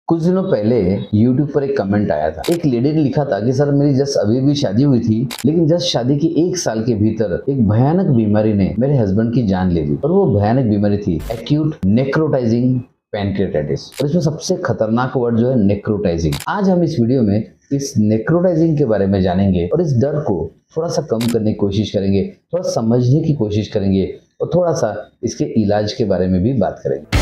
कुछ दिनों पहले YouTube पर एक कमेंट आया था। एक लेडी ने लिखा था कि सर मेरी जस्ट अभी भी शादी हुई थी, लेकिन जस्ट शादी के 1 साल के भीतर एक भयानक बीमारी ने मेरे हस्बैंड की जान ले ली। और वो भयानक बीमारी थी एक्यूट नेक्रोटाइजिंग पैनक्रियाटाइटिस। और इसमें सबसे खतरनाक वर्ड जो है नेक्रोटाइजिंग। आज हम इस वीडियो में इस नेक्रोटाइजिंग के बारे में जानेंगे और इस डर को थोड़ा सा कम करने की कोशिश करेंगे, थोड़ा समझने की कोशिश करेंगे और थोड़ा सा इसके इलाज के बारे में भी बात करेंगे।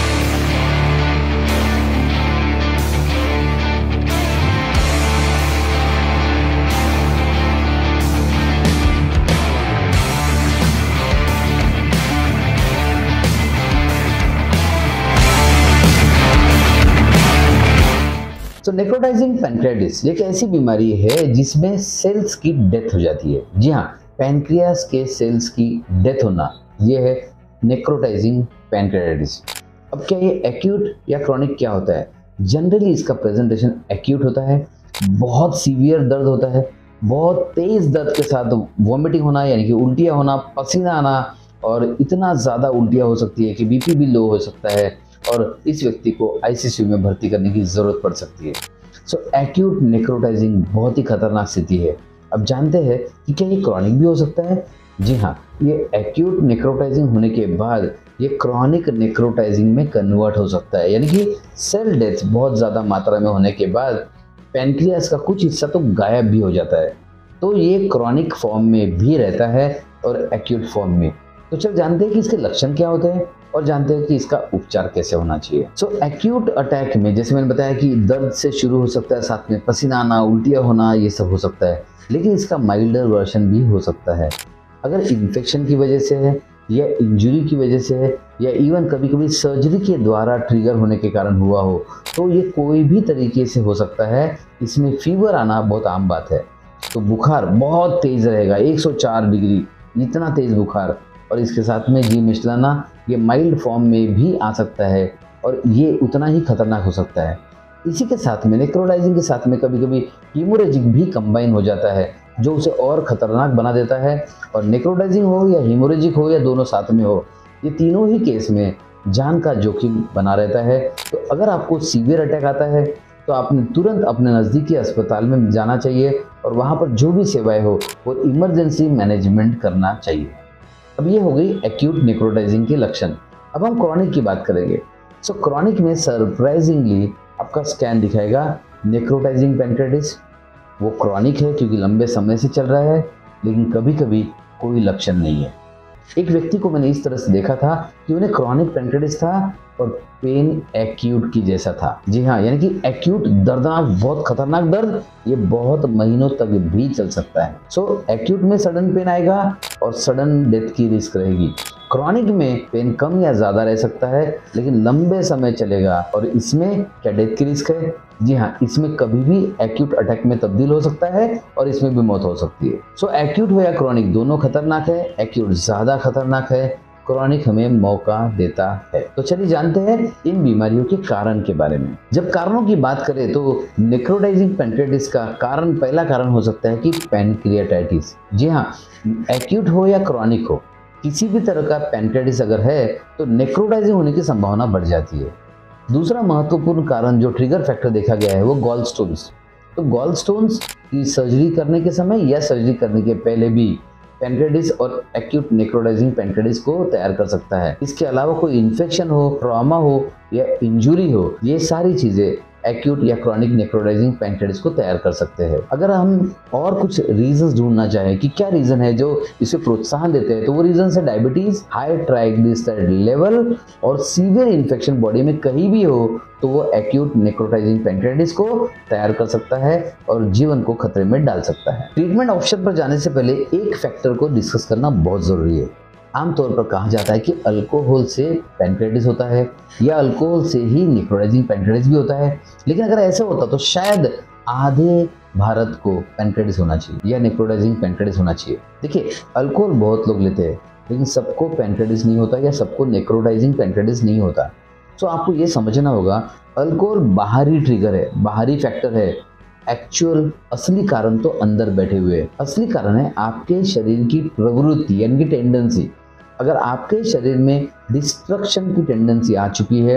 तो नेक्रोटाइजिंग पैनक्रियाटिस एक ऐसी बीमारी है जिसमें सेल्स की डेथ हो जाती है। जी हाँ, पैनक्रियास के सेल्स की डेथ होना, ये है नेक्रोटाइजिंग पैनक्रियाटिस। अब क्या ये एक्यूट या क्रॉनिक क्या होता है? जनरली इसका प्रेजेंटेशन एक्यूट होता है, बहुत सीवियर दर्द होता है, बहुत तेज दर्द के साथ वॉमिटिंग होना यानी कि उल्टियाँ होना, पसीना आना, और इतना ज़्यादा उल्टियाँ हो सकती है कि बीपी भी लो हो सकता है और इस व्यक्ति को आईसीयू में भर्ती करने की ज़रूरत पड़ सकती है। सो एक्यूट नेक्रोटाइजिंग बहुत ही खतरनाक स्थिति है। अब जानते हैं कि क्या ये क्रॉनिक भी हो सकता है? जी हाँ, ये एक्यूट नेक्रोटाइजिंग होने के बाद ये क्रॉनिक नेक्रोटाइजिंग में कन्वर्ट हो सकता है, यानी कि सेल डेथ बहुत ज़्यादा मात्रा में होने के बाद पैनक्रियास का कुछ हिस्सा तो गायब भी हो जाता है। तो ये क्रॉनिक फॉर्म में भी रहता है और एक्यूट फॉर्म में। तो चल जानते हैं कि इसके लक्षण क्या होते हैं और जानते हैं कि इसका उपचार कैसे होना चाहिए। सो एक्यूट अटैक में जैसे मैंने बताया कि दर्द से शुरू हो सकता है, साथ में पसीना आना, उल्टियाँ होना, ये सब हो सकता है, लेकिन इसका माइल्डर वर्जन भी हो सकता है। अगर इन्फेक्शन की वजह से है या इंजरी की वजह से है या इवन कभी कभी सर्जरी के द्वारा ट्रिगर होने के कारण हुआ हो, तो ये कोई भी तरीके से हो सकता है। इसमें फीवर आना बहुत आम बात है। तो बुखार बहुत तेज रहेगा, 104 डिग्री, इतना तेज बुखार, और इसके साथ में जी मिचलाना, ये माइल्ड फॉर्म में भी आ सकता है और ये उतना ही खतरनाक हो सकता है। इसी के साथ में नेक्रोटाइजिंग के साथ में कभी कभी हीमोरेजिक भी कंबाइन हो जाता है, जो उसे और खतरनाक बना देता है। और नेक्रोटाइजिंग हो या हीमोरेजिक हो या दोनों साथ में हो, ये तीनों ही केस में जान का जोखिम बना रहता है। तो अगर आपको सीवियर अटैक आता है तो आपने तुरंत अपने नज़दीकी अस्पताल में जाना चाहिए और वहाँ पर जो भी सेवाएं हो वो इमरजेंसी मैनेजमेंट करना चाहिए। अब ये हो गई एक्यूट नेक्रोटाइजिंग के लक्षण। अब हम क्रॉनिक की बात करेंगे। सो क्रॉनिक में सरप्राइजिंगली आपका स्कैन दिखाएगा नेक्रोटाइजिंग पैनक्रियाटिस। वो क्रॉनिक है क्योंकि लंबे समय से चल रहा है, लेकिन कभी कभी कोई लक्षण नहीं है। एक व्यक्ति को मैंने इस तरह से देखा था कि उन्हें क्रॉनिक पैनक्रियाटिस था और पेन एक्यूट की जैसा था। जी हाँ, यानी कि एक्यूट दर्दनाक, बहुत खतरनाक दर्द, ये बहुत महीनों तक भी चल सकता है। सो एक्यूट में सडन पेन आएगा और सडन डेथ की रिस्क रहेगी। क्रॉनिक में पेन कम या ज़्यादा रह सकता है, लेकिन लंबे समय चलेगा। और इसमें क्या डेथ की रिस्क है? जी हाँ, इसमें कभी भी एक्यूट अटैक में तब्दील हो सकता है और इसमें भी मौत हो सकती है। सो एक्यूट हो या क्रॉनिक, दोनों खतरनाक है। एक्यूट ज़्यादा खतरनाक है, क्रॉनिक हमें मौका देता है। तो चलिए जानते हैं इन बीमारियों के कारण के बारे में। जब कारणों की बात करें तो नेक्रोटाइजिंग पैनक्रियाटिस का कारण, पहला कारण हो सकता है कि पैनक्रियाटाइटिस। जी हाँ, एक्यूट हो या क्रॉनिक हो, किसी भी तरह का पैनक्रियाटिस अगर है तो नेक्रोटाइजिंग होने की संभावना बढ़ जाती है। दूसरा महत्वपूर्ण कारण जो ट्रिगर फैक्टर देखा गया है वो गॉल स्टोन्स। तो गॉल स्टोन्स की सर्जरी करने के समय या सर्जरी करने के पहले भी पैनक्रियाटिस और एक्यूट नेक्रोटाइजिंग पैनक्रियाटिस को तैयार कर सकता है। इसके अलावा कोई इन्फेक्शन हो, ट्रॉमा हो या इंजुरी हो, ये सारी चीजें एक्यूट या क्रॉनिक नेक्रोटाइजिंग पैनक्रियाटिस को तैयार कर सकते हैं। अगर हम और कुछ रीजंस ढूंढना चाहें कि क्या रीजन है जो इसे प्रोत्साहन देते हैं, तो वो रीजन है डायबिटीज, हाई ट्राइग्लिसराइड लेवल और सीवियर इन्फेक्शन बॉडी में कहीं भी हो, तो वो एक्यूट नेक्रोटाइजिंग पैनक्रियाटिस को तैयार कर सकता है और जीवन को खतरे में डाल सकता है। ट्रीटमेंट ऑप्शन पर जाने से पहले एक फैक्टर को डिस्कस करना बहुत जरूरी है। आमतौर पर कहा जाता है कि अल्कोहल से पैनक्रियाटिस होता है या अल्कोहल से ही नेक्रोटाइजिंग पैनक्रियाटिस भी होता है, लेकिन अगर ऐसा होता तो शायद आधे भारत को पैनक्रियाटिस होना चाहिए या नेक्रोटाइजिंग पैनक्रियाटिस होना चाहिए। देखिए, अल्कोहल बहुत लोग लेते हैं, लेकिन सबको पैनक्रियाटिस नहीं होता या सबको नेक्रोटाइजिंग पैनक्रियाटिस नहीं होता। तो आपको ये समझना होगा, अल्कोहल बाहरी ट्रिगर है, बाहरी फैक्टर है। एक्चुअल असली कारण तो अंदर बैठे हुए हैं। असली कारण है आपके शरीर की प्रवृत्ति यानी कि टेंडेंसी। अगर आपके शरीर में डिस्ट्रक्शन की टेंडेंसी आ चुकी है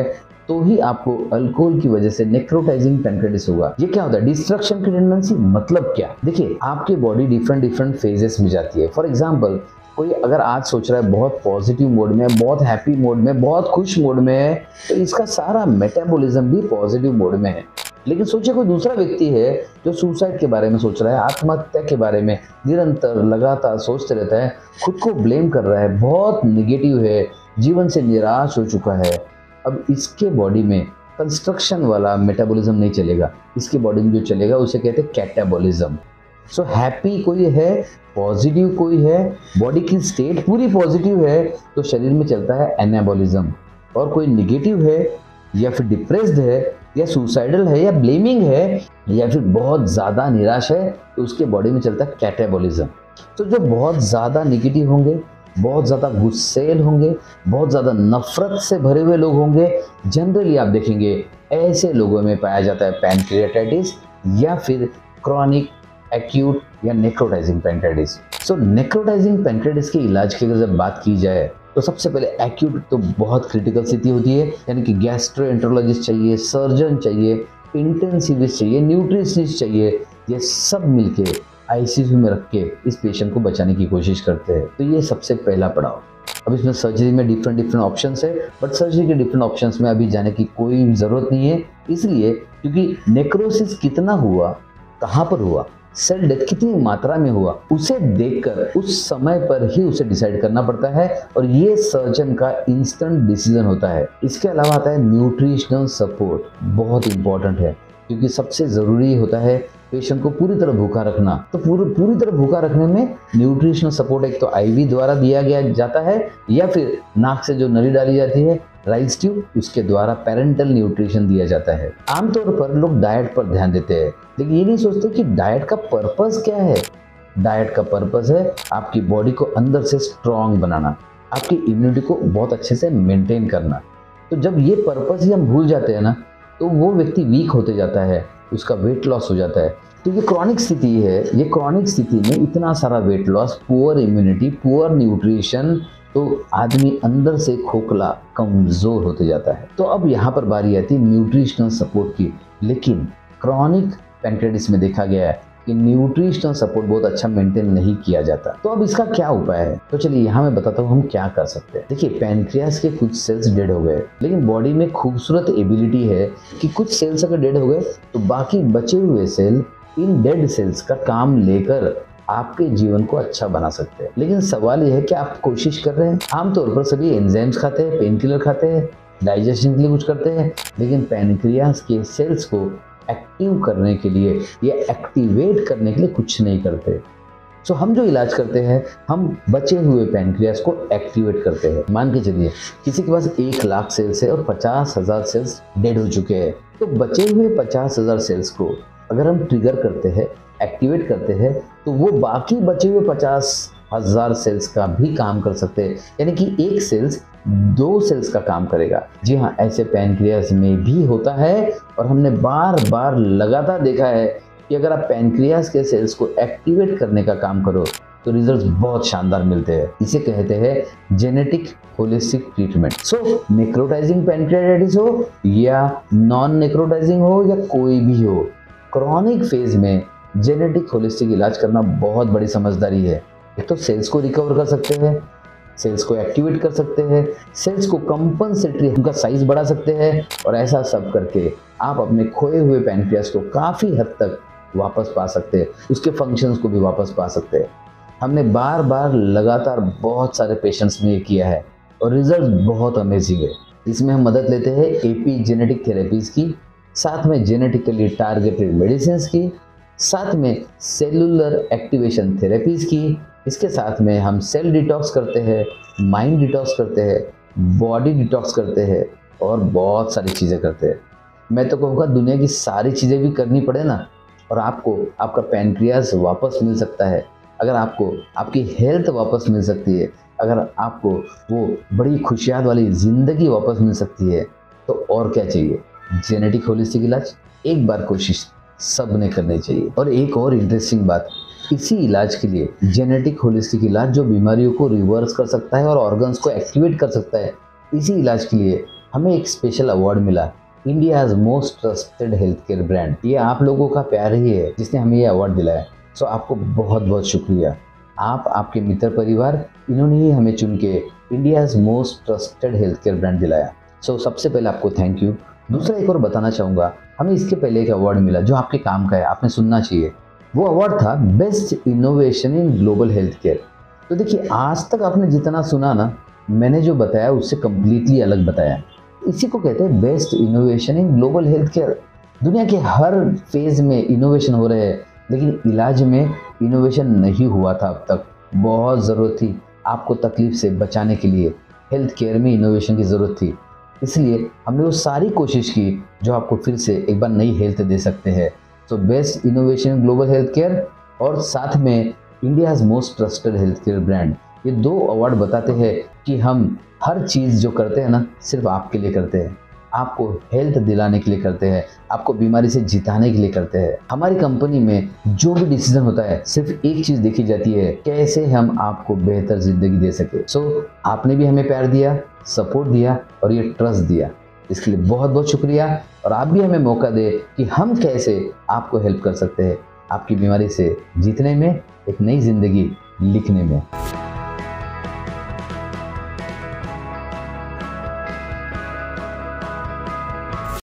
तो ही आपको अल्कोहल की वजह से नेक्रोटाइजिंग पैनक्रेटिस होगा। ये क्या होता है? डिस्ट्रक्शन की टेंडेंसी मतलब क्या? देखिए, आपकी बॉडी डिफरेंट फेजेस में जाती है। फॉर एग्जाम्पल, कोई अगर आज सोच रहा है बहुत पॉजिटिव मोड में, बहुत हैप्पी मोड में, बहुत खुश मोड में है, तो इसका सारा मेटाबॉलिज्म भी पॉजिटिव मोड में है। लेकिन सोचिए कोई दूसरा व्यक्ति है जो सुसाइड के बारे में सोच रहा है, आत्महत्या के बारे में निरंतर लगातार सोचते रहता है, खुद को ब्लेम कर रहा है, बहुत निगेटिव है, जीवन से निराश हो चुका है। अब इसके बॉडी में कंस्ट्रक्शन वाला मेटाबॉलिज्म नहीं चलेगा, इसके बॉडी में जो चलेगा उसे कहते हैं कैटाबॉलिज्म। सो हैप्पी कोई है, पॉजिटिव कोई है, बॉडी की स्टेट पूरी पॉजिटिव है, तो शरीर में चलता है एनाबॉलिज्म। और कोई निगेटिव है या फिर डिप्रेस्ड है या सुसाइडल है या ब्लेमिंग है या फिर बहुत ज़्यादा निराश है, तो उसके बॉडी में चलता है कैटाबॉलिज्म। तो जो बहुत ज़्यादा निगेटिव होंगे, बहुत ज़्यादा गुस्सेल होंगे, बहुत ज़्यादा नफरत से भरे हुए लोग होंगे, जनरली आप देखेंगे ऐसे लोगों में पाया जाता है पैनक्रियाटाइटिस या फिर क्रॉनिक एक्यूट या नेक्रोटाइजिंग पैनक्रेटिस। सो नेक्रोटाइजिंग पैनक्रेटिस के इलाज की अगर जब बात की जाए तो सबसे पहले एक्यूट तो बहुत क्रिटिकल स्थिति होती है, यानी कि गैस्ट्रोएंटरोलॉजिस्ट चाहिए, सर्जन चाहिए, इंटेंसिविस्ट चाहिए, न्यूट्रिशनिस्ट चाहिए। ये सब मिलके आईसीयू में रख के इस पेशेंट को बचाने की कोशिश करते हैं। तो ये सबसे पहला पड़ाव। अब इसमें सर्जरी में डिफरेंट ऑप्शंस है, बट सर्जरी के डिफरेंट ऑप्शंस में अभी जाने की कोई ज़रूरत नहीं है, इसलिए क्योंकि नेक्रोसिस कितना हुआ, कहाँ पर हुआ, सेल डेथ कितनी मात्रा में हुआ, उसे देखकर उस समय पर ही उसे डिसाइड करना पड़ता है, और ये सर्जन का इंस्टेंट डिसीजन होता है। इसके अलावा आता है न्यूट्रिशनल सपोर्ट, बहुत इंपॉर्टेंट है, क्योंकि सबसे ज़रूरी होता है पेशेंट को पूरी तरह भूखा रखना। तो पूरी तरह भूखा रखने में न्यूट्रिशनल सपोर्ट एक तो आईवी द्वारा दिया गया जाता है, या फिर नाक से जो नली डाली जाती है राइस ट्यूब, उसके द्वारा पेरेंटल न्यूट्रिशन दिया जाता है। आमतौर पर लोग डाइट पर ध्यान देते हैं, लेकिन ये नहीं सोचते कि डाइट का पर्पस क्या है। डाइट का पर्पस है आपकी बॉडी को अंदर से स्ट्रांग बनाना, आपकी इम्यूनिटी को बहुत अच्छे से मेंटेन करना। तो जब ये पर्पस ही हम भूल जाते हैं ना, तो वो व्यक्ति वीक होते जाता है, उसका वेट लॉस हो जाता है। तो ये क्रॉनिक स्थिति है, ये क्रॉनिक स्थिति में इतना सारा weight loss, poor immunity, poor nutrition, तो आदमी अंदर से खोखला, कमज़ोर होते जाता है। तो अब यहाँ पर बारी आती है न्यूट्रिशनल सपोर्ट की। लेकिन क्रॉनिक पैनक्रेटिस में देखा गया है कि न्यूट्रिशनल सपोर्ट बहुत अच्छा मेंटेन नहीं किया जाता। तो अब इसका क्या उपाय है? तो चलिए यहाँ मैं बताता हूँ हम क्या कर सकते हैं। देखिए, पैनक्रियास के कुछ सेल्स डेड हो गए, लेकिन बॉडी में खूबसूरत एबिलिटी है कि कुछ सेल्स अगर डेड हो गए तो बाकी बचे हुए सेल इन डेड सेल्स का काम लेकर आपके जीवन को अच्छा बना सकते हैं। लेकिन सवाल यह है कि आप कोशिश कर रहे हैं। आमतौर पर सभी एंजाइम्स खाते हैं, पेन किलर खाते हैं, डाइजेशन के लिए कुछ करते हैं, लेकिन पैनक्रियास के सेल्स को एक्टिव करने के लिए या एक्टिवेट करने के लिए कुछ नहीं करते। सो हम जो इलाज करते हैं, हम बचे हुए पैनक्रियास को एक्टिवेट करते हैं। मान के चलिए किसी के पास 1 लाख सेल्स है और 50,000 सेल्स डेड हो चुके हैं, तो बचे हुए 50,000 सेल्स को अगर हम ट्रिगर करते हैं, एक्टिवेट करते हैं, तो वो बाकी बचे हुए 50,000 सेल्स का भी काम कर सकते हैं, यानी कि एक सेल्स 2 सेल्स का काम करेगा। जी हाँ, ऐसे पैनक्रियास में भी होता है, और हमने बार बार लगातार देखा है कि अगर आप पैनक्रियास के सेल्स को एक्टिवेट करने का काम करो तो रिजल्ट्स बहुत शानदार मिलते हैं। इसे कहते हैं genetic holistic treatment. So necrotising pancreatitis हो या नॉन नेक्रोटाइजिंग हो या कोई भी हो, क्रॉनिक फेज में जेनेटिक होलिस्टिक इलाज करना बहुत बड़ी समझदारी है। एक तो सेल्स को रिकवर कर सकते हैं, सेल्स को एक्टिवेट कर सकते हैं, सेल्स को कंपनसेटरी उनका साइज बढ़ा सकते हैं, और ऐसा सब करके आप अपने खोए हुए पैनक्रियास को काफ़ी हद तक वापस पा सकते हैं, उसके फंक्शंस को भी वापस पा सकते हैं। हमने बार बार लगातार बहुत सारे पेशेंट्स में ये किया है और रिजल्ट बहुत अमेजिंग है। इसमें हम मदद लेते हैं एपीजेनेटिक थेरेपीज़ की, साथ में जेनेटिकली टारगेटेड मेडिसिन की, साथ में सेलुलर एक्टिवेशन थेरेपीज़ की। इसके साथ में हम सेल डिटॉक्स करते हैं, माइंड डिटॉक्स करते हैं, बॉडी डिटॉक्स करते हैं, और बहुत सारी चीज़ें करते हैं। मैं तो कहूँगा दुनिया की सारी चीज़ें भी करनी पड़े ना, और आपको आपका पैनक्रियास वापस मिल सकता है, अगर आपको आपकी हेल्थ वापस मिल सकती है, अगर आपको वो बड़ी खुशियात वाली ज़िंदगी वापस मिल सकती है, तो और क्या चाहिए। जेनेटिक होलिस्टिक इलाज एक बार कोशिश सब ने करनी चाहिए। और एक और इंटरेस्टिंग बात, इसी इलाज के लिए जेनेटिक होलिस्टिक इलाज जो बीमारियों को रिवर्स कर सकता है और ऑर्गन्स को एक्टिवेट कर सकता है, इसी इलाज के लिए हमें एक स्पेशल अवार्ड मिला, India's most trusted health care brand. ये आप लोगों का प्यार ही है जिसने हमें ये अवार्ड दिलाया। सो आपको बहुत बहुत शुक्रिया। आप, आपके मित्र परिवार, इन्होंने ही हमें चुन के India's most trusted health care brand दिलाया। सो सबसे पहले आपको थैंक यू। दूसरा एक और बताना चाहूँगा, हमें इसके पहले एक अवार्ड मिला जो आपके काम का है, आपने सुनना चाहिए। वो अवार्ड था best innovation in global health care. तो देखिए, आज तक आपने जितना सुना ना, मैंने जो बताया उससे कम्प्लीटली अलग बताया। इसी को कहते हैं best innovation in global health care. दुनिया के हर फेज में इनोवेशन हो रहे हैं, लेकिन इलाज में इनोवेशन नहीं हुआ था अब तक। बहुत ज़रूरत थी आपको तकलीफ से बचाने के लिए, हेल्थ केयर में इनोवेशन की ज़रूरत थी। इसलिए हमने वो सारी कोशिश की जो आपको फिर से एक बार नई हेल्थ दे सकते हैं। तो best innovation in global health care और साथ में India's most trusted health care brand, ये दो अवार्ड बताते हैं कि हम हर चीज़ जो करते हैं ना, सिर्फ आपके लिए करते हैं, आपको हेल्थ दिलाने के लिए करते हैं, आपको बीमारी से जिताने के लिए करते हैं। हमारी कंपनी में जो भी डिसीजन होता है, सिर्फ एक चीज़ देखी जाती है, कैसे हम आपको बेहतर ज़िंदगी दे सके। सो आपने भी हमें प्यार दिया, सपोर्ट दिया और ये ट्रस्ट दिया, इसके लिए बहुत बहुत शुक्रिया। और आप भी हमें मौका दें कि हम कैसे आपको हेल्प कर सकते हैं आपकी बीमारी से जीतने में, एक नई ज़िंदगी लिखने में।